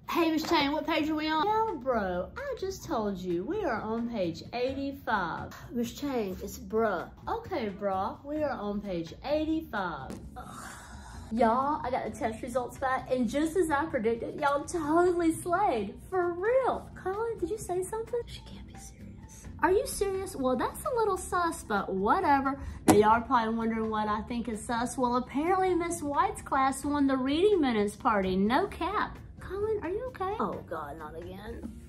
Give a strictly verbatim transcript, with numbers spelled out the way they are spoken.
Hey, Miss Chang, what page are we on? Yeah, bro, I just told you. We are on page eighty-five. Miss Chang, it's bruh. Okay, bruh, we are on page eighty-five. Y'all, I got the test results back, and just as I predicted, y'all totally slayed. For real. Colin, did you say something? She can't be serious. Are you serious? Well, that's a little sus, but whatever. Now, y'all are probably wondering what I think is sus. Well, apparently Miss White's class won the reading minutes party. No cap. Colin, are you okay? Oh God, not again.